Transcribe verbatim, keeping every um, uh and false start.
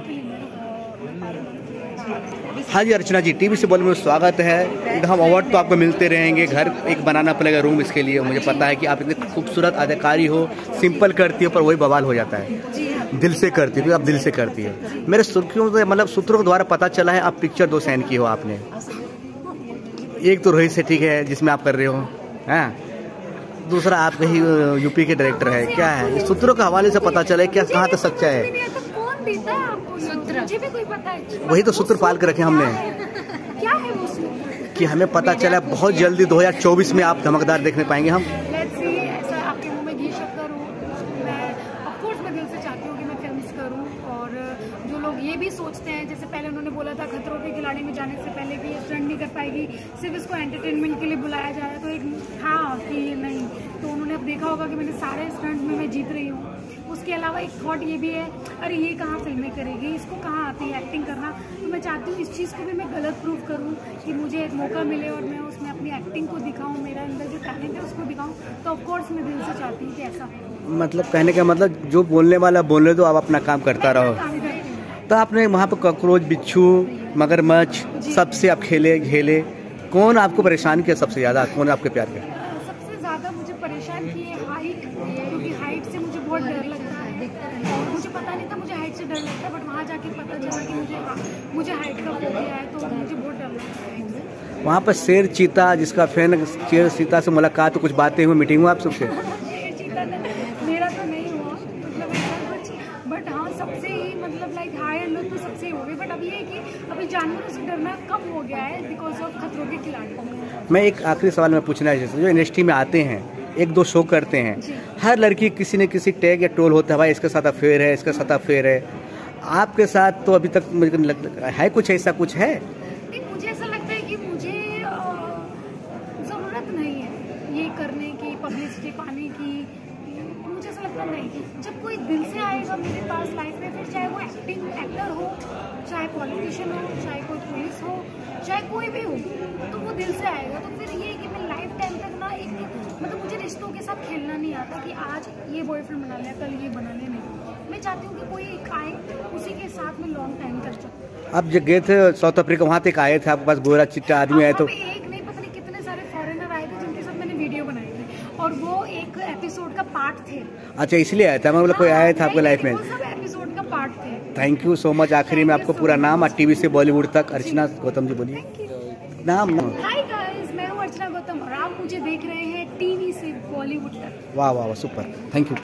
हाँ जी अर्चना जी, टीवी से बॉलीवुड में स्वागत है। हम अवार्ड तो आपको मिलते रहेंगे, घर एक बनाना पड़ेगा रूम इसके लिए। मुझे पता है कि आप इतनी खूबसूरत अदाकारी हो, सिंपल करती हो पर वही बवाल हो जाता है। दिल से करती हो, आप दिल से करती है। मेरे सुर्खियों से मतलब सूत्रों के द्वारा पता चला है आप पिक्चर दो साइन की हो आपने। एक तो रोहित शेट्टी है जिसमें आप कर रहे हो, हैं, दूसरा आप कहीं यूपी के डायरेक्टर है। क्या है सूत्रों के हवाले से पता चला है, क्या कहाँ तक सच्चा है? मुझे भी कोई पता है। वही तो सूत्र पाल के रखे हमने। क्या है वो सूत्र? कि हमें पता चला बहुत जल्दी दो हज़ार चौबीस में आप धमकदार देखने पाएंगे हम। लेट्स सी, ऐसा आपके मुंह में घी शक्कर हो। मैं ऑफ कोर्स मैं दिल से चाहती हूँ कि मैं फिल्म्स करूँ। और जो लोग ये भी सोचते हैं, जैसे पहले उन्होंने बोला था खतरों के खिलाड़ी में जाने से पहले भी ये स्टंट नहीं कर पाएगी, सिर्फ इसको एंटरटेनमेंट के लिए बुलाया जा रहा है, तो एक हाँ कि नहीं। तो उन्होंने अब देखा होगा कि मैंने सारे स्टंट में मैं जीत रही हूँ। उसके अलावा एक थॉट ये भी है, अरे ये कहाँ फिल्में करेगी, इसको कहाँ आती है एक्टिंग करना। तो मैं चाहती हूँ इस चीज़ को भी मैं गलत प्रूव करूँ कि मुझे एक मौका मिले और मैं उसमें अपनी एक्टिंग को दिखाऊँ, मेरा अंदर जो टैलेंट है उसको दिखाऊँ। तो ऑफकोर्स मैं दिल से चाहती हूँ कि ऐसा मतलब कहने का मतलब जो बोलने वाला बोले तो आप अपना काम करता रहो। तो आपने वहाँ पर कॉकरोच, बिच्छू, मगरमच्छ सबसे आप खेले घेले, कौन आपको परेशान किया सबसे ज़्यादा? कौन आपके प्यार किया? सबसे ज़्यादा मुझे परेशान की है हाइट, क्योंकि हाइट से मुझे बहुत डर लगता है। और मुझे पता नहीं था मुझे हाइट से डर लगता है, बट वहाँ जाके पता चला कि मुझे मुझे हाइट का फोबिया है, तो मुझे बहुत डर लगता है। वहाँ पर शेर चीता जिसका फैन, शेर चीता से मुलाकात, तो कुछ बातें हुई, मीटिंग हुआ आप सबसे? शेर चीता मेरा तो नहीं हुआ, मतलब कुछ, बट हाँ सबसे ही मतलब लाइक हाई एंड लो तो सबसे ही हो गई। बट अब ये है कि अभी जानवरों से डरना कम हो गया है बिकॉज ऑफ खतरों के खिलाड़ी। मैं एक आखिरी सवाल में पूछना है, जैसे जो इंडस्ट्री में आते हैं एक दो शो करते हैं, हर लड़की किसी न किसी टैग या टोल होता है, भाई इसके साथ अफेयर है, इसके साथ अफेयर है। आपके साथ तो अभी तक मुझे लगता है कुछ ऐसा कुछ है? नहीं, मुझे ऐसा लगता है कि मुझे ज़रूरत नहीं है ये करने की, पब्लिसिटी पाने की। मुझे ऐसा लगता नहीं, जब कोई दिल से आएगा मेरे पास लाइफ में, फिर चाहे वो एक्टिंग एक्टर हो, चाहे पॉलिटिशियन हो, चाहे कोई पुलिस हो, चाहे कोई भी हो, तो वो दिल से आएगा। तो फिर ये कि मैं लाइफ टाइम तक ना एक मतलब मुझे रिश्तों के साथ खेलना नहीं आता कि आज ये बॉयफ्रेंड बना लिया कल ये बना लिया, नहीं। मैं चाहती हूँ कि कोई एक आए उसी के साथ में लॉन्ग टाइम कर सकूँ। आप जब गए थे साउथ अफ्रीका, वहाँ तक आए थे आपके पास गोरा चिट्टा आदमी आए तो? एक नहीं पता नहीं कितने सारे फॉरेनर आए थे जिनके साथ मैंने वीडियो बनाई थी, और वो एक एपिसोड का पार्ट थे। अच्छा इसलिए आया था, मतलब कोई आया था आपके लाइफ में? सब एपिसोड का पार्ट थे। Thank you so much. आखिरी में आपको पूरा नाम और टीवी से बॉलीवुड तक अर्चना गौतम जी बोलिए नाम। हाय गाइस, मैं हूँ अर्चना गौतम और आप मुझे देख रहे हैं टीवी से बॉलीवुड तक। वाह वाह वाह, सुपर, थैंक यू।